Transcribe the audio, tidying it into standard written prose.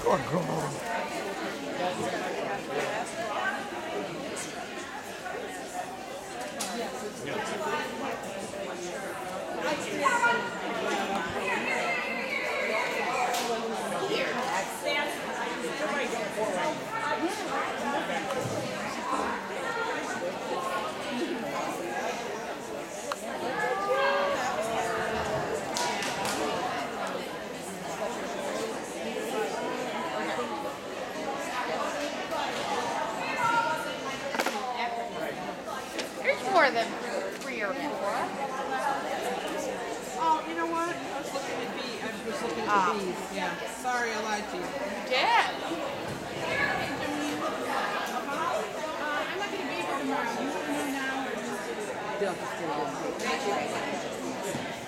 Good girl. There's more than 3 or 4. Oh, you know what? I was looking at bees. I was looking at the bees. Yeah. Sorry, I lied to you. You did. I'm not going to be here tomorrow. You want to know now or just... They'll just do it. Thank you.